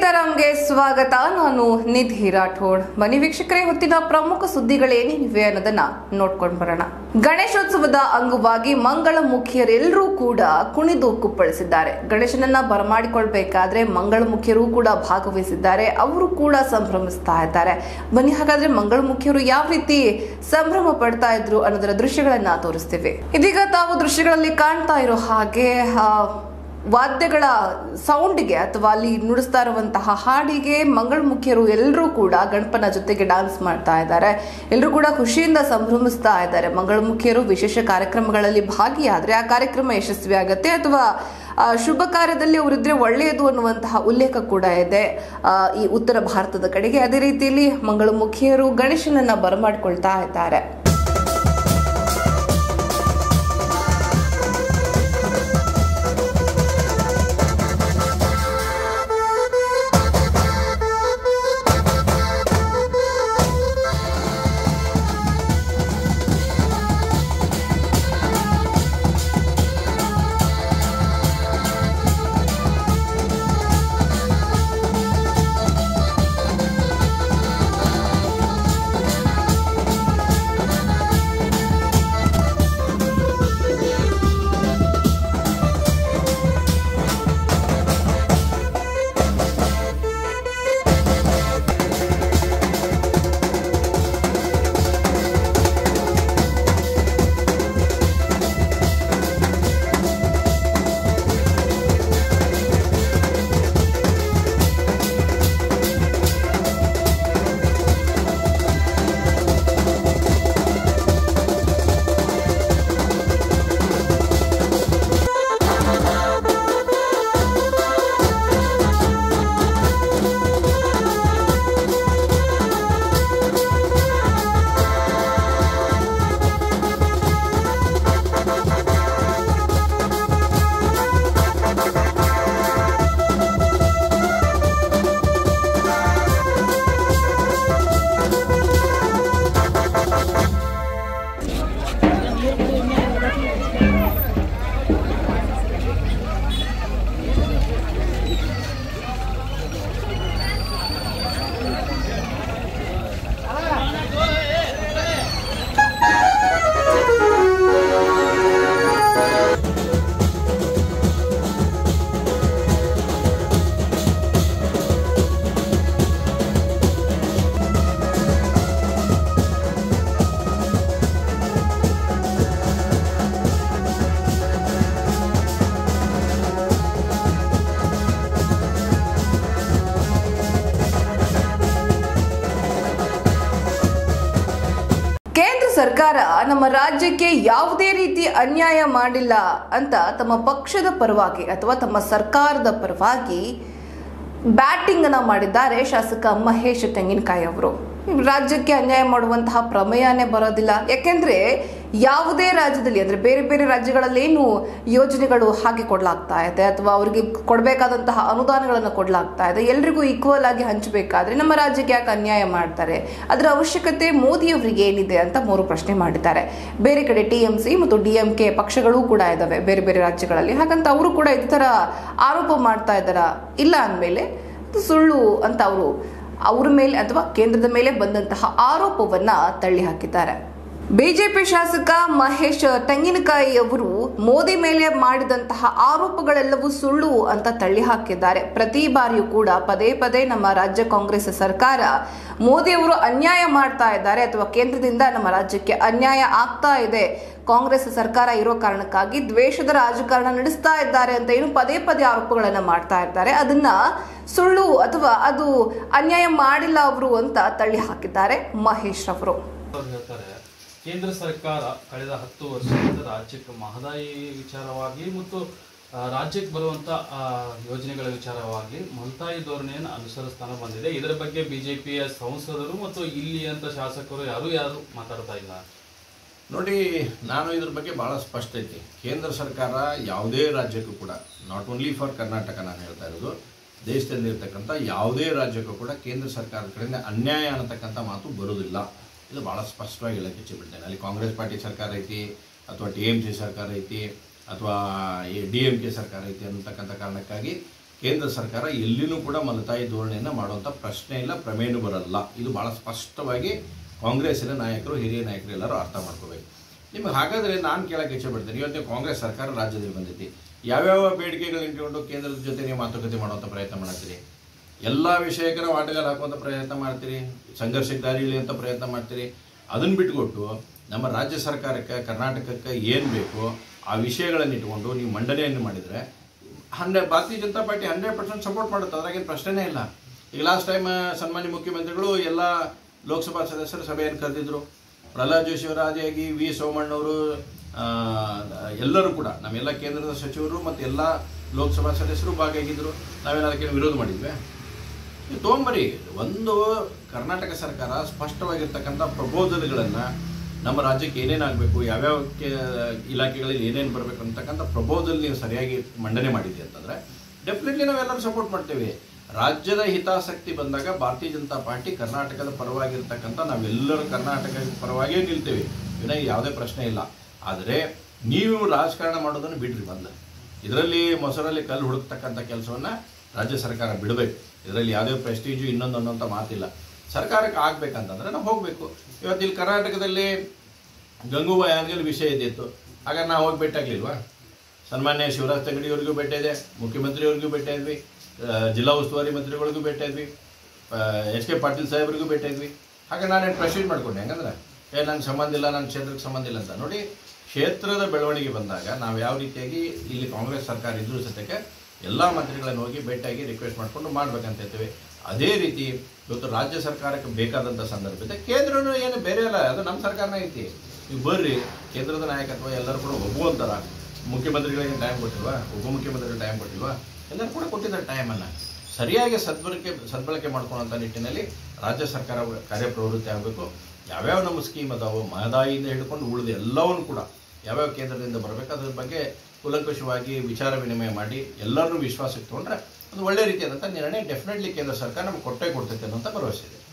ಸೀತಾರಾಮ್ಗೆ ಸ್ವಾಗತ. ನಾನು ನಿಧಿ ರಾಠೋಡ್. ಬನ್ನಿ ವೀಕ್ಷಕರೇ, ಹೊತ್ತಿನ ಪ್ರಮುಖ ಸುದ್ದಿಗಳೇನೇನಿವೆ ಅನ್ನೋದನ್ನ ನೋಡ್ಕೊಂಡು ಬರೋಣ. ಗಣೇಶೋತ್ಸವದ ಅಂಗವಾಗಿ ಮಂಗಳಮುಖಿಯರೆಲ್ಲರೂ ಕೂಡ ಕುಣಿದು ಕುಪ್ಪಳಿಸಿದ್ದಾರೆ. ಗಣೇಶನನ್ನ ಬರಮಾಡಿಕೊಳ್ಬೇಕಾದ್ರೆ ಮಂಗಳಮುಖಿಯರು ಕೂಡ ಭಾಗವಹಿಸಿದ್ದಾರೆ. ಅವರು ಕೂಡ ಸಂಭ್ರಮಿಸ್ತಾ ಇದ್ದಾರೆ. ಬನ್ನಿ ಹಾಗಾದ್ರೆ ಮಂಗಳಮುಖಿಯರು ಯಾವ ರೀತಿ ಸಂಭ್ರಮ ಪಡ್ತಾ ಇದ್ರು ಅನ್ನೋದರ ದೃಶ್ಯಗಳನ್ನ ತೋರಿಸ್ತೀವಿ. ಇದೀಗ ತಾವು ದೃಶ್ಯಗಳಲ್ಲಿ ಕಾಣ್ತಾ ಇರೋ ಹಾಗೆ ವಾದ್ಯಗಳ ಸೌಂಡ್ಗೆ ಅಥವಾ ಅಲ್ಲಿ ನುಡಿಸ್ತಾ ಇರುವಂತಹ ಹಾಡಿಗೆ ಮಂಗಳಮುಖಿಯರು ಎಲ್ಲರೂ ಕೂಡ ಗಣಪನ ಜೊತೆಗೆ ಡಾನ್ಸ್ ಮಾಡ್ತಾ ಇದ್ದಾರೆ. ಎಲ್ಲರೂ ಕೂಡ ಖುಷಿಯಿಂದ ಸಂಭ್ರಮಿಸ್ತಾ ಇದ್ದಾರೆ. ಮಂಗಳಮುಖಿಯರು ವಿಶೇಷ ಕಾರ್ಯಕ್ರಮಗಳಲ್ಲಿ ಭಾಗಿಯಾದ್ರೆ ಆ ಕಾರ್ಯಕ್ರಮ ಯಶಸ್ವಿ ಆಗುತ್ತೆ ಅಥವಾ ಶುಭ ಕಾರ್ಯದಲ್ಲಿ ಅವರಿದ್ರೆ ಒಳ್ಳೆಯದು ಅನ್ನುವಂತಹ ಉಲ್ಲೇಖ ಕೂಡ ಇದೆ ಈ ಉತ್ತರ ಭಾರತದ ಕಡೆಗೆ. ಅದೇ ರೀತಿಯಲ್ಲಿ ಮಂಗಳಮುಖಿಯರು ಗಣೇಶನನ್ನ ಬರಮಾಡಿಕೊಳ್ತಾ ಇದ್ದಾರೆ. ಸರ್ಕಾರ ನಮ್ಮ ರಾಜ್ಯಕ್ಕೆ ಯಾವುದೇ ರೀತಿ ಅನ್ಯಾಯ ಮಾಡಿಲ್ಲ ಅಂತ ತಮ್ಮ ಪಕ್ಷದ ಪರವಾಗಿ ಅಥವಾ ತಮ್ಮ ಸರ್ಕಾರದ ಪರವಾಗಿ ಬ್ಯಾಟಿಂಗ್ ಅನ್ನ ಮಾಡಿದ್ದಾರೆ ಶಾಸಕ ಮಹೇಶ್ ತೆಂಗಿನಕಾಯಿ ಅವರು. ರಾಜ್ಯಕ್ಕೆ ಅನ್ಯಾಯ ಮಾಡುವಂತಹ ಪ್ರಮೇಯನೇ ಬರೋದಿಲ್ಲ. ಯಾಕೆಂದ್ರೆ ಯಾವುದೇ ರಾಜ್ಯದಲ್ಲಿ ಅಂದ್ರೆ ಬೇರೆ ಬೇರೆ ರಾಜ್ಯಗಳಲ್ಲೇನು ಯೋಜನೆಗಳು ಹಾಗೆ ಕೊಡ್ಲಾಗ್ತಾ ಇದೆ ಅಥವಾ ಅವರಿಗೆ ಕೊಡಬೇಕಾದಂತಹ ಅನುದಾನಗಳನ್ನು ಕೊಡ್ಲಾಗ್ತಾ ಇದೆ, ಎಲ್ರಿಗೂ ಈಕ್ವಲ್ ಆಗಿ ಹಂಚಬೇಕಾದ್ರೆ ನಮ್ಮ ರಾಜ್ಯಕ್ಕೆ ಯಾಕೆ ಅನ್ಯಾಯ ಮಾಡ್ತಾರೆ, ಅದರ ಅವಶ್ಯಕತೆ ಮೋದಿಯವರಿಗೆ ಏನಿದೆ ಅಂತ ಮೂರು ಪ್ರಶ್ನೆ ಮಾಡಿದ್ದಾರೆ. ಬೇರೆ ಕಡೆ TMC ಮತ್ತು DMK ಪಕ್ಷಗಳು ಕೂಡ ಇದಾವೆ ಬೇರೆ ಬೇರೆ ರಾಜ್ಯಗಳಲ್ಲಿ. ಹಾಗಂತ ಅವರು ಕೂಡ ಇದೇ ತರ ಆರೋಪ ಮಾಡ್ತಾ ಇದ್ದಾರ? ಇಲ್ಲ ಅಂದಮೇಲೆ ಸುಳ್ಳು ಅಂತ ಅವರು ಅವರ ಮೇಲೆ ಅಥವಾ ಕೇಂದ್ರದ ಮೇಲೆ ಬಂದಂತಹ ಆರೋಪವನ್ನ ತಳ್ಳಿ ಹಾಕಿದ್ದಾರೆ. ಬಿಜೆಪಿ ಶಾಸಕ ಮಹೇಶ್ ತೆಂಗಿನಕಾಯಿ ಅವರು ಮೋದಿ ಮೇಲೆ ಮಾಡಿದಂತಹ ಆರೋಪಗಳೆಲ್ಲವೂ ಸುಳ್ಳು ಅಂತ ತಳ್ಳಿ ಹಾಕಿದ್ದಾರೆ. ಪ್ರತಿ ಬಾರಿಯೂ ಕೂಡ ಪದೇ ಪದೇ ನಮ್ಮ ರಾಜ್ಯ ಕಾಂಗ್ರೆಸ್ ಸರ್ಕಾರ ಮೋದಿ ಅವರು ಅನ್ಯಾಯ ಮಾಡ್ತಾ ಇದ್ದಾರೆ ಅಥವಾ ಕೇಂದ್ರದಿಂದ ನಮ್ಮ ರಾಜ್ಯಕ್ಕೆ ಅನ್ಯಾಯ ಆಗ್ತಾ ಇದೆ, ಕಾಂಗ್ರೆಸ್ ಸರ್ಕಾರ ಇರೋ ಕಾರಣಕ್ಕಾಗಿ ದ್ವೇಷದ ರಾಜಕಾರಣ ನಡೆಸ್ತಾ ಇದ್ದಾರೆ ಅಂತ ಏನು ಪದೇ ಪದೇ ಆರೋಪಗಳನ್ನ ಮಾಡ್ತಾ ಇದ್ದಾರೆ. ಅದನ್ನ ಸುಳ್ಳು ಅಥವಾ ಅದು ಅನ್ಯಾಯ ಮಾಡಿಲ್ಲ ಅವರು ಅಂತ ತಳ್ಳಿ ಹಾಕಿದ್ದಾರೆ ಮಹೇಶ್ ಅವರು. ಕೇಂದ್ರ ಸರ್ಕಾರ ಕಳೆದ 10 ವರ್ಷದಿಂದ ರಾಜ್ಯಕ್ಕೆ ಮಹದಾಯಿ ವಿಚಾರವಾಗಿ ಮತ್ತು ರಾಜ್ಯಕ್ಕೆ ಬರುವಂತ ಯೋಜನೆಗಳ ವಿಚಾರವಾಗಿ ಮಲ್ತಾಯಿ ಧೋರಣೆಯನ್ನು ಅನುಸರಿಸ್ತಾನೆ ಬಂದಿದೆ. ಇದರ ಬಗ್ಗೆ ಬಿಜೆಪಿಯ ಸಂಸದರು ಮತ್ತು ಇಲ್ಲಿಯಂತ ಶಾಸಕರು ಯಾರು ಮಾತಾಡ್ತಾ ಇಲ್ಲ. ನೋಡಿ, ನಾನು ಇದ್ರ ಬಗ್ಗೆ ಭಾಳ ಸ್ಪಷ್ಟ ಐತಿ. ಕೇಂದ್ರ ಸರ್ಕಾರ ಯಾವುದೇ ರಾಜ್ಯಕ್ಕೂ ಕೂಡ, ನಾಟ್ ಓನ್ಲಿ ಫಾರ್ ಕರ್ನಾಟಕ ನಾನು ಹೇಳ್ತಾ ಇರೋದು, ದೇಶದಲ್ಲಿರ್ತಕ್ಕಂಥ ಯಾವುದೇ ರಾಜ್ಯಕ್ಕೂ ಕೂಡ ಕೇಂದ್ರ ಸರ್ಕಾರದ ಕಡೆಯಿಂದ ಅನ್ಯಾಯ ಅನ್ನತಕ್ಕಂಥ ಮಾತು ಬರೋದಿಲ್ಲ. ಇದು ಭಾಳ ಸ್ಪಷ್ಟವಾಗಿ ಹೇಳಕ್ಕೆ ಇಚ್ಛೆಬಿಡ್ತೇನೆ. ಅಲ್ಲಿ ಕಾಂಗ್ರೆಸ್ ಪಾರ್ಟಿ ಸರ್ಕಾರ ಐತಿ ಅಥವಾ TMC ಸರ್ಕಾರ ಐತಿ ಅಥವಾ DMK ಸರ್ಕಾರ ಐತಿ ಅನ್ನತಕ್ಕಂಥ ಕಾರಣಕ್ಕಾಗಿ ಕೇಂದ್ರ ಸರ್ಕಾರ ಎಲ್ಲಿನೂ ಕೂಡ ಮಲತಾಯಿ ಧೋರಣೆಯನ್ನು ಮಾಡುವಂಥ ಪ್ರಶ್ನೆ ಇಲ್ಲ, ಪ್ರಮೇಯನೂ ಬರಲ್ಲ. ಇದು ಭಾಳ ಸ್ಪಷ್ಟವಾಗಿ ಕಾಂಗ್ರೆಸ್ಸಿನ ನಾಯಕರು, ಹಿರಿಯ ನಾಯಕರು ಎಲ್ಲರೂ ಅರ್ಥ ಮಾಡ್ಕೋಬೇಕು. ನಿಮಗೆ ಹಾಗಾದರೆ ನಾನು ಕೇಳೋಕ್ಕೆ ಇಚ್ಛೆಪಡ್ತೀನಿ, ಇವತ್ತು ಕಾಂಗ್ರೆಸ್ ಸರ್ಕಾರ ರಾಜ್ಯದಲ್ಲಿ ಬಂದೈತಿ, ಯಾವ್ಯಾವ ಬೇಡಿಕೆಗಳು ಇಟ್ಕೊಂಡು ಕೇಂದ್ರದ ಜೊತೆ ನೀವು ಮಾತುಕತೆ ಮಾಡುವಂಥ ಪ್ರಯತ್ನ ಮಾಡ್ತೀರಿ? ಎಲ್ಲ ವಿಷಯಕ್ಕೆ ನಾವು ಆಟಗಾರ ಹಾಕುವಂಥ ಪ್ರಯತ್ನ ಮಾಡ್ತೀರಿ, ಸಂಘರ್ಷಕ್ಕೆ ದಾರಿ ಇಳಿಯುವಂಥ ಪ್ರಯತ್ನ ಮಾಡ್ತೀರಿ. ಅದನ್ನು ಬಿಟ್ಕೊಟ್ಟು ನಮ್ಮ ರಾಜ್ಯ ಸರ್ಕಾರಕ್ಕೆ, ಕರ್ನಾಟಕಕ್ಕೆ ಏನು ಬೇಕೋ ಆ ವಿಷಯಗಳನ್ನು ಇಟ್ಕೊಂಡು ನೀವು ಮಂಡನೆಯನ್ನು ಮಾಡಿದರೆ ಭಾರತೀಯ ಜನತಾ ಪಾರ್ಟಿ 100% ಸಪೋರ್ಟ್ ಮಾಡುತ್ತೆ, ಅದ್ರಾಗೇನು ಪ್ರಶ್ನೆನೇ ಇಲ್ಲ. ಈಗ ಲಾಸ್ಟ್ ಟೈಮ್ ಸನ್ಮಾನ್ಯ ಮುಖ್ಯಮಂತ್ರಿಗಳು ಎಲ್ಲ ಲೋಕಸಭಾ ಸದಸ್ಯರು ಸಭೆಯನ್ನು ಕರೆದಿದ್ರು. ಪ್ರಹ್ಲಾದ್ ಜೋಶಿ ಅವರ ಆದಿಯಾಗಿ ವಿ ಸೋಮಣ್ಣವರು ಎಲ್ಲರೂ ಕೂಡ ನಮ್ಮೆಲ್ಲ ಕೇಂದ್ರದ ಸಚಿವರು ಮತ್ತು ಎಲ್ಲ ಲೋಕಸಭಾ ಸದಸ್ಯರು ಭಾಗಿಯಾಗಿದ್ದರು. ನಾವೇನು ಅದಕ್ಕೆ ವಿರೋಧ ಮಾಡಿದ್ವಿ? ತೊಗೊಂಬರಿ. ಒಂದು ಕರ್ನಾಟಕ ಸರ್ಕಾರ ಸ್ಪಷ್ಟವಾಗಿರ್ತಕ್ಕಂಥ ಪ್ರಪೋಸಲ್ಗಳನ್ನು ನಮ್ಮ ರಾಜ್ಯಕ್ಕೆ ಏನೇನಾಗಬೇಕು, ಯಾವ್ಯಾವ ಇಲಾಖೆಗಳಲ್ಲಿ ಏನೇನು ಬರಬೇಕು ಅಂತಕ್ಕಂಥ ಪ್ರಪೋಸಲ್ ನೀವು ಸರಿಯಾಗಿ ಮಂಡನೆ ಮಾಡಿದ್ರಿ ಅಂತಂದರೆ ಡೆಫಿನೆಟ್ಲಿ ನಾವೆಲ್ಲರೂ ಸಪೋರ್ಟ್ ಮಾಡ್ತೇವೆ. ರಾಜ್ಯದ ಹಿತಾಸಕ್ತಿ ಬಂದಾಗ ಭಾರತೀಯ ಜನತಾ ಪಾರ್ಟಿ ಕರ್ನಾಟಕದ ಪರವಾಗಿರ್ತಕ್ಕಂಥ ನಾವೆಲ್ಲರೂ ಕರ್ನಾಟಕದ ಪರವಾಗಿಯೇ ನಿಲ್ತೇವೆ, ಯಾವುದೇ ಪ್ರಶ್ನೆ ಇಲ್ಲ. ಆದರೆ ನೀವು ರಾಜಕಾರಣ ಮಾಡೋದನ್ನು ಬಿಡ್ರಿ. ಬಂದ ಇದರಲ್ಲಿ ಮೊಸರಲ್ಲಿ ಕಲ್ಲು ಹುಡುಕ್ತಕ್ಕಂಥ ಕೆಲಸವನ್ನು ರಾಜ್ಯ ಸರ್ಕಾರ ಬಿಡಬೇಕು. ಇದರಲ್ಲಿ ಯಾವುದೇ ಪ್ರೆಸ್ಟೀಜು ಇನ್ನೊಂದು ಅನ್ನೋಂಥ ಮಾತಿಲ್ಲ. ಸರ್ಕಾರಕ್ಕೆ ಆಗಬೇಕಂತಂದರೆ ನಾವು ಹೋಗಬೇಕು. ಇವತ್ತು ಇಲ್ಲಿ ಕರ್ನಾಟಕದಲ್ಲಿ ಗಂಗೂಬಾಯಿ ಹಾನಗಲ್ ವಿಷಯ ಇದ್ದಿತ್ತು, ಹಾಗಾದ್ರೆ ನಾವು ಹೋಗಿ ಭೇಟಿಯಾಗಲಿಲ್ವಾ? ಸನ್ಮಾನ್ಯ ಶಿವರಾಜ್ ತಂಗಡಿಯವರಿಗೂ ಭೇಟಿಯಾದೆ, ಮುಖ್ಯಮಂತ್ರಿಯವ್ರಿಗೂ ಭೇಟಿಯಾದ್ವಿ, ಜಿಲ್ಲಾ ಉಸ್ತುವಾರಿ ಮಂತ್ರಿಗಳಿಗೂ ಭೇಟಿಯಾದ್ವಿ, ಎಚ್.ಕೆ. ಪಾಟೀಲ್ ಸಾಹೇಬ್ರಿಗೂ ಭೇಟಿಯಾದ್ವಿ. ಹಾಗೆ ನಾನೇನು ಪ್ರೆಸ್ಟೀಜ್ ಮಾಡ್ಕೊಂಡೆ, ಹೆಂಗಂದ್ರೆ ನನಗೆ ಸಂಬಂಧ ಇಲ್ಲ, ನನ್ನ ಕ್ಷೇತ್ರಕ್ಕೆ ಸಂಬಂಧ ಇಲ್ಲ ಅಂತ. ನೋಡಿ, ಕ್ಷೇತ್ರದ ಬೆಳವಣಿಗೆ ಬಂದಾಗ ನಾವು ಯಾವ ರೀತಿಯಾಗಿ ಇಲ್ಲಿ ಕಾಂಗ್ರೆಸ್ ಸರ್ಕಾರ ಇದ್ರೂ ಸತ್ಯಕ್ಕೆ ಎಲ್ಲ ಮಂತ್ರಿಗಳನ್ನು ಹೋಗಿ ಭೇಟಿಯಾಗಿ ರಿಕ್ವೆಸ್ಟ್ ಮಾಡಿಕೊಂಡು ಮಾಡ್ಬೇಕಂತ ಹೇಳ್ತೇವೆ. ಅದೇ ರೀತಿ ಇವತ್ತು ರಾಜ್ಯ ಸರ್ಕಾರಕ್ಕೆ ಬೇಕಾದಂಥ ಸಂದರ್ಭದಲ್ಲಿ ಕೇಂದ್ರನೂ ಏನು ಬೇರೆ ಅಲ್ಲ, ಅದು ನಮ್ಮ ಸರ್ಕಾರನೇ ಐತಿ. ನೀವು ಬರ್ರಿ, ಕೇಂದ್ರದ ನಾಯಕತ್ವ ಎಲ್ಲರೂ ಕೂಡ ಒಬ್ಬುವಂತಾರ. ಮುಖ್ಯಮಂತ್ರಿಗಳಿಗೆ ಟೈಮ್ ಕೊಟ್ಟಿಲ್ವಾ? ಉಪಮುಖ್ಯಮಂತ್ರಿಗಳಿಗೆ ಟೈಮ್ ಕೊಟ್ಟಿಲ್ವಾ? ಎಲ್ಲರೂ ಕೂಡ ಕೊಟ್ಟಿದ್ದಾರೆ ಟೈಮನ್ನು. ಸರಿಯಾಗಿ ಸದ್ಬಳಕೆ ಮಾಡ್ಕೊಳ್ಳೋಂಥ ನಿಟ್ಟಿನಲ್ಲಿ ರಾಜ್ಯ ಸರ್ಕಾರ ಕಾರ್ಯಪ್ರವೃತ್ತಿ ಆಗಬೇಕು. ಯಾವ್ಯಾವ ನಮ್ಮ ಸ್ಕೀಮ್ ಅದಾವೋ ಮಹದಾಯಿಯಿಂದ ಹಿಡ್ಕೊಂಡು ಉಳಿದು ಎಲ್ಲವನ್ನೂ ಕೂಡ ಯಾವ್ಯಾವ ಕೇಂದ್ರದಿಂದ ಬರಬೇಕು ಅದ್ರ ಬಗ್ಗೆ ಕೂಲಂಕಷವಾಗಿ ವಿಚಾರ ವಿನಿಮಯ ಮಾಡಿ ಎಲ್ಲರೂ ವಿಶ್ವಾಸಕ್ಕೆ ತೊಗೊಂಡ್ರೆ ಒಂದು ಒಳ್ಳೆ ರೀತಿಯಾದಂಥ ನಿರ್ಣಯ ಡೆಫಿನೆಟ್ಲಿ ಕೇಂದ್ರ ಸರ್ಕಾರ ನಮ್ಗೆ ಕೊಡ್ತೈತೆ ಅನ್ನೋಂಥ ಭರವಸೆ ಇದೆ.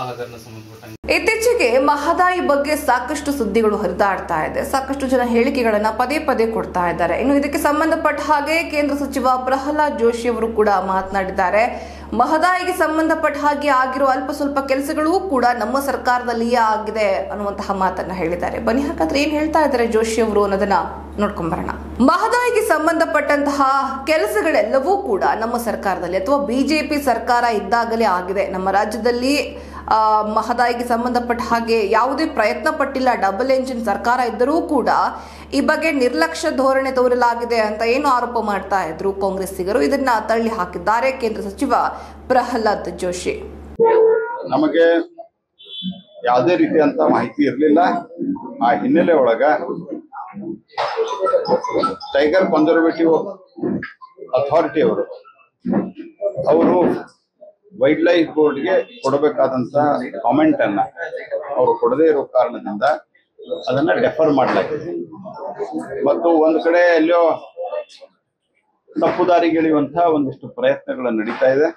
ಇತ್ತೀಚೆಗೆ ಮಹದಾಯಿ ಬಗ್ಗೆ ಸಾಕಷ್ಟು ಸುದ್ದಿಗಳು ಹರಿದಾಡ್ತಾ ಇದೆ, ಸಾಕಷ್ಟು ಜನ ಹೇಳಿಕೆಗಳನ್ನ ಪದೇ ಪದೇ ಕೊಡ್ತಾ ಇದ್ದಾರೆ. ಇನ್ನು ಇದಕ್ಕೆ ಸಂಬಂಧಪಟ್ಟ ಹಾಗೆ ಕೇಂದ್ರ ಸಚಿವ ಪ್ರಹ್ಲಾದ್ ಜೋಶಿ ಅವರು ಕೂಡ ಮಾತನಾಡಿದ್ದಾರೆ. ಮಹದಾಯಿಗೆ ಸಂಬಂಧಪಟ್ಟ ಹಾಗೆ ಆಗಿರೋ ಅಲ್ಪ ಸ್ವಲ್ಪ ಕೆಲಸಗಳೂ ಕೂಡ ನಮ್ಮ ಸರ್ಕಾರದಲ್ಲಿಯೇ ಆಗಿದೆ ಅನ್ನುವಂತಹ ಮಾತನ್ನ ಹೇಳಿದ್ದಾರೆ. ಬನ್ನಿ ಹಾಗಾದ್ರೆ ಏನ್ ಹೇಳ್ತಾ ಇದ್ದಾರೆ ಜೋಶಿ ಅವರು ಅನ್ನೋದನ್ನ ನೋಡ್ಕೊಂಡ್ ಬರೋಣ. ಮಹದಾಯಿಗೆ ಸಂಬಂಧಪಟ್ಟಂತಹ ಕೆಲಸಗಳೆಲ್ಲವೂ ಕೂಡ ನಮ್ಮ ಸರ್ಕಾರದಲ್ಲಿ ಅಥವಾ ಬಿಜೆಪಿ ಸರ್ಕಾರ ಇದ್ದಾಗಲೇ ಆಗಿದೆ. ನಮ್ಮ ರಾಜ್ಯದಲ್ಲಿ ಮಹದಾಯಿಗೆ ಸಂಬಂಧಪಟ್ಟ ಹಾಗೆ ಯಾವುದೇ ಪ್ರಯತ್ನ ಪಟ್ಟಿಲ್ಲ. ಡಬಲ್ ಎಂಜಿನ್ ಸರ್ಕಾರ ಇದ್ದರೂ ಕೂಡ ಈ ಬಗ್ಗೆ ನಿರ್ಲಕ್ಷ್ಯ ಧೋರಣೆ ತೋರಲಾಗಿದೆ ಅಂತ ಏನು ಆರೋಪ ಮಾಡ್ತಾ ಇದ್ರು ಕಾಂಗ್ರೆಸ್ಸಿಗರು. ಇದನ್ನ ತಳ್ಳಿ ಹಾಕಿದ್ದಾರೆ ಕೇಂದ್ರ ಸಚಿವ ಪ್ರಹ್ಲಾದ್ ಜೋಶಿ. ನಮಗೆ ಯಾವುದೇ ರೀತಿಯಂತ ಮಾಹಿತಿ ಇರಲಿಲ್ಲ. ಆ ಹಿನ್ನೆಲೆ ಒಳಗ ಟೈಗರ್ ಕನ್ಸರ್ವೇಟಿವ್ ಅಥಾರಿಟಿ ಅವರು ವೈಲ್ಡ್ ಲೈಫ್ ಬೋರ್ಡ್ಗೆ ಕೊಡಬೇಕಾದಂತ ಕಾಮೆಂಟ್ ಅನ್ನ ಅವರು ಕೊಡದೇ ಇರೋ ಕಾರಣದಿಂದ ಅದನ್ನ ಡೆಫರ್ ಮಾಡಲಾಗಿದೆ. ಮತ್ತು ಒಂದು ಕಡೆ ಎಲ್ಲೋ ತಪ್ಪುದಾರಿಗೆಳೆಯುವಂತಹ ಒಂದಿಷ್ಟು ಪ್ರಯತ್ನಗಳು ನಡೀತಾ ಇದೆ.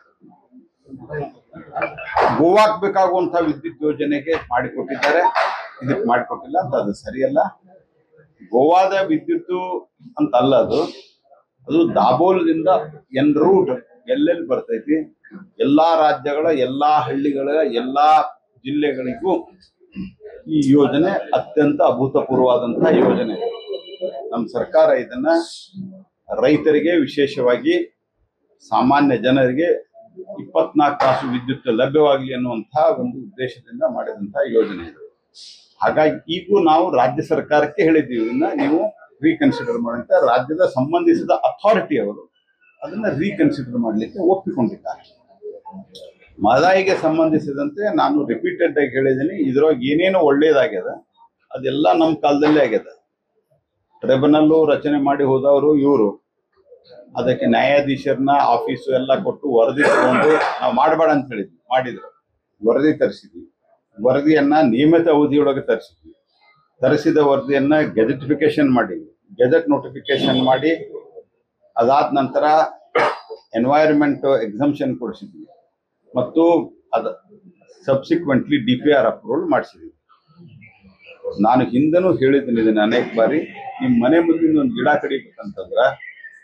ಗೋವಾಕ್ ಬೇಕಾಗುವಂತಹ ವಿದ್ಯುತ್ ಯೋಜನೆಗೆ ಮಾಡಿಕೊಟ್ಟಿದ್ದಾರೆ, ಇದಕ್ಕೆ ಮಾಡಿಕೊಟ್ಟಿಲ್ಲ ಅಂತ ಅದು ಸರಿಯಲ್ಲ. ಗೋವಾದ ವಿದ್ಯುತ್ ಅಂತ ಅಲ್ಲ, ಅದು ದಾಬೋಲದಿಂದ ಎನ್ ರೂಟ್ ಎಲ್ಲೆಲ್ಲಿ ಬರ್ತೈತಿ, ಎಲ್ಲಾ ರಾಜ್ಯಗಳ ಎಲ್ಲಾ ಹಳ್ಳಿಗಳ ಎಲ್ಲಾ ಜಿಲ್ಲೆಗಳಿಗೂ ಈ ಯೋಜನೆ ಅತ್ಯಂತ ಅಭೂತಪೂರ್ವವಾದಂತಹ ಯೋಜನೆ. ನಮ್ಮ ಸರ್ಕಾರ ಇದನ್ನ ರೈತರಿಗೆ, ವಿಶೇಷವಾಗಿ ಸಾಮಾನ್ಯ ಜನರಿಗೆ 24 ತಾಸು ವಿದ್ಯುತ್ ಲಭ್ಯವಾಗಲಿ ಅನ್ನುವಂತಹ ಒಂದು ಉದ್ದೇಶದಿಂದ ಮಾಡಿದಂತಹ ಯೋಜನೆ ಇದು. ಹಾಗಾಗಿ ಈಗೂ ನಾವು ರಾಜ್ಯ ಸರ್ಕಾರಕ್ಕೆ ಹೇಳಿದ್ದೀವಿ, ಇದನ್ನ ನೀವು ರೀಕನ್ಸಿಡರ್ ಮಾಡಂತ. ರಾಜ್ಯದ ಸಂಬಂಧಿಸಿದ ಅಥಾರಿಟಿ ಅವರು ಅದನ್ನ ರೀಕನ್ಸಿಡರ್ ಮಾಡಲಿಕ್ಕೆ ಒಪ್ಪಿಕೊಂಡಿದ್ದಾರೆ. ಮಹದಾಯಿಗೆ ಸಂಬಂಧಿಸಿದಂತೆ ನಾನು ರಿಪೀಟೆಡ್ ಆಗಿ ಹೇಳಿದ್ದೀನಿ, ಇದ್ರೊಳಗೆ ಏನೇನು ಒಳ್ಳೇದಾಗ್ಯದ ಅದೆಲ್ಲ ನಮ್ಮ ಕಾಲದಲ್ಲೇ ಆಗ್ಯದ. ಟ್ರಿಬ್ಯುನಲ್ ರಚನೆ ಮಾಡಿ ಹೋದವರು ಇವರು, ಅದಕ್ಕೆ ನ್ಯಾಯಾಧೀಶರನ್ನ ಆಫೀಸು ಎಲ್ಲ ಕೊಟ್ಟು ವರದಿ ತಗೊಂಡು ನಾವು ಮಾಡಬೇಡ ಅಂತ ಹೇಳಿದ್ವಿ, ಮಾಡಿದ್ರು. ವರದಿ ತರಿಸಿದ್ವಿ, ವರದಿಯನ್ನ ನಿಯಮಿತ ಅವಧಿಯೊಳಗೆ ತರಿಸಿದ್ವಿ. ತರಿಸಿದ ವರದಿಯನ್ನ ಗೆಜೆಟಿಫಿಕೇಶನ್ ಮಾಡಿದ್ವಿ, ಗೆಜೆಟ್ ನೋಟಿಫಿಕೇಶನ್ ಮಾಡಿ ಅದಾದ ನಂತರ ಎನ್ವೈರನ್ಮೆಂಟ್ ಎಕ್ಸಂಪ್ಷನ್ ಕೊಡಿಸಿದ್ವಿ ಮತ್ತು ಅದ ಸಬ್ಸಿಕ್ವೆಂಟ್ಲಿ DPR ಅಪ್ರೂವಲ್ ಮಾಡಿಸಿದ್ವಿ. ನಾನು ಹಿಂದನೂ ಹೇಳಿದ್ದೀನಿ ಇದನ್ನ ಅನೇಕ ಬಾರಿ, ನಿಮ್ಮ ಮನೆ ಮುಂದಿನ ಒಂದು ಗಿಡ ಕಡಿಬೇಕಂತಂದ್ರ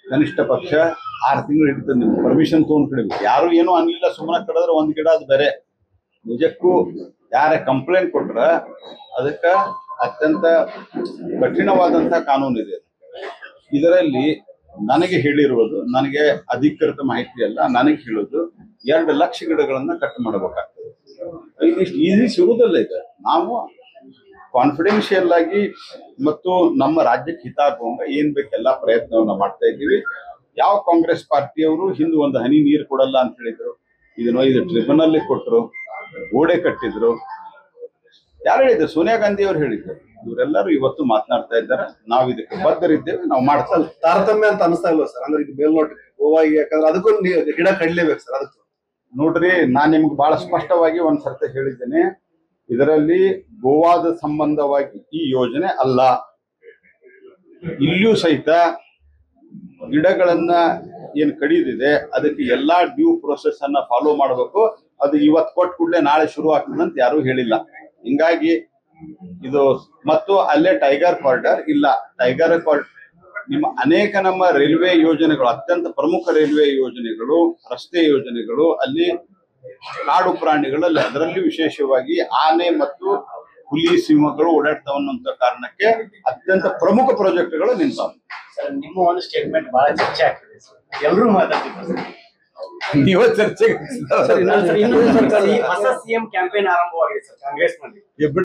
ಕನಿಷ್ಠ ಪಕ್ಷ 6 ತಿಂಗಳು ಹಿಡಿತದೆ. ನಿಮ್ಗೆ ಪರ್ಮಿಷನ್ ತೊಗೊಂಡು ಕಡಿಬೇಕು. ಯಾರು ಏನೂ ಅನ್ಲಿಲ್ಲ, ಸುಮ್ಮನೆ ಕಡಿದ್ರೆ ಒಂದು ಗಿಡ ಅದು ಬೇರೆ. ನಿಜಕ್ಕೂ ಯಾರ ಕಂಪ್ಲೇಂಟ್ ಕೊಟ್ರ ಅದಕ್ಕೆ ಅತ್ಯಂತ ಕಠಿಣವಾದಂಥ ಕಾನೂನು ಇದೆ. ಇದರಲ್ಲಿ ನನಗೆ ಹೇಳಿರುವುದು, ನನಗೆ ಅಧಿಕೃತ ಮಾಹಿತಿ ಅಲ್ಲ, ನನಗೆ ಹೇಳೋದು 2 ಲಕ್ಷ ಗಿಡಗಳನ್ನ ಕಟ್ ಮಾಡಬೇಕಾಗ್ತದೆ. ಇದಿಷ್ಟು ಈಸಿ ಸಿಗುವುದಿಲ್ಲ. ಈಗ ನಾವು ಕಾನ್ಫಿಡೆನ್ಷಿಯಲ್ ಆಗಿ ಮತ್ತು ನಮ್ಮ ರಾಜ್ಯಕ್ಕೆ ಹಿತ ಆಗುವಂಗ ಏನ್ ಬೇಕೆಲ್ಲ ಪ್ರಯತ್ನವನ್ನ ಮಾಡ್ತಾ ಇದ್ದೀವಿ. ಯಾವ ಕಾಂಗ್ರೆಸ್ ಪಾರ್ಟಿಯವರು ಹಿಂದೆ ಒಂದು ಹನಿ ನೀರು ಕೊಡಲ್ಲ ಅಂತ ಹೇಳಿದ್ರು, ಇದು ಟ್ರಿಬ್ಯುನಲ್ ಕೊಟ್ಟರು, ಗೋಡೆ ಕಟ್ಟಿದ್ರು. ಯಾರು ಹೇಳಿದ್ರು? ಸೋನಿಯಾ ಗಾಂಧಿ ಅವರು ಹೇಳಿದ್ರು. ಇವರೆಲ್ಲರೂ ಇವತ್ತು ಮಾತನಾಡ್ತಾ ಇದ್ದಾರೆ. ನಾವು ಇದಕ್ಕೆ ಬದ್ಧರಿದ್ದೇವೆ, ನಾವು ಮಾಡ್ತಾ ತಾರತಮ್ಯ ಅಂತ ಅನಿಸ್ತಾ ಇಲ್ವಾ ಸರ್? ಅಂದ್ರೆ ಇದು ಮೇಲ್ನೋಟ ಗೋವಾಗಿ, ಯಾಕಂದ್ರೆ ಅದಕ್ಕೂ ಗಿಡ ಕಡ್ಲೇಬೇಕು ಸರ್. ಅದಕ್ಕೂ ನೋಡ್ರಿ, ನಾನ್ ನಿಮ್ಗೆ ಬಹಳ ಸ್ಪಷ್ಟವಾಗಿ ಒಂದ್ ಸರ್ತಿ ಹೇಳಿದ್ದೇನೆ, ಇದರಲ್ಲಿ ಗೋವಾದ ಸಂಬಂಧವಾಗಿ ಈ ಯೋಜನೆ ಅಲ್ಲ. ಇಲ್ಲಿಯೂ ಸಹಿತ ಗಿಡಗಳನ್ನ ಏನ್ ಕಡಿದಿದೆ ಅದಕ್ಕೆ ಎಲ್ಲಾ ಡ್ಯೂ ಪ್ರೊಸೆಸ್ ಅನ್ನ ಫಾಲೋ ಮಾಡಬೇಕು. ಅದು ಇವತ್ತು ಕೊಟ್ಟ ಕೂಡಲೇ ನಾಳೆ ಶುರು ಆಗ್ತದೆ ಅಂತ ಯಾರು ಹೇಳಿಲ್ಲ. ಹಿಂಗಾಗಿ ಇದು ಮತ್ತು ಅಲ್ಲೇ ಟೈಗರ್ ಕಾರಿಡಾರ್ ಇಲ್ಲ. ಟೈಗರ್ ಕಾರಿಡಾರ್ ನಿಮ್ಮ ಅನೇಕ ನಮ್ಮ ರೈಲ್ವೆ ಯೋಜನೆಗಳು, ಅತ್ಯಂತ ಪ್ರಮುಖ ರೈಲ್ವೆ ಯೋಜನೆಗಳು, ರಸ್ತೆ ಯೋಜನೆಗಳು, ಅಲ್ಲಿ ಕಾಡು ಪ್ರಾಣಿಗಳಲ್ಲಿ ಅದರಲ್ಲಿ ವಿಶೇಷವಾಗಿ ಆನೆ ಮತ್ತು ಹುಲಿ ಸಿಂಹಗಳು ಓಡಾಡ್ತಾವ ಅನ್ನುವಂತ ಕಾರಣಕ್ಕೆ ಅತ್ಯಂತ ಪ್ರಮುಖ ಪ್ರಾಜೆಕ್ಟ್ಗಳು ನಿಂತಾವ. ನಿಮ್ಮ ಒಂದು ಸ್ಟೇಟ್ಮೆಂಟ್ ಬಹಳ ಚರ್ಚೆ ಆಗ್ತದೆ ಸರ್, ಎಲ್ಲರೂ ಮಾತಾಡ್ತಿದ್ದಾರೆ. ನೀವ ಚರ್ಚೆಗೆ ಹೊಸ ಸಿಎಂ ಕ್ಯಾಂಪೇನ್ ಆರಂಭವಾಗಿದೆ ಸರ್ ಕಾಂಗ್ರೆಸ್ ನಲ್ಲಿ.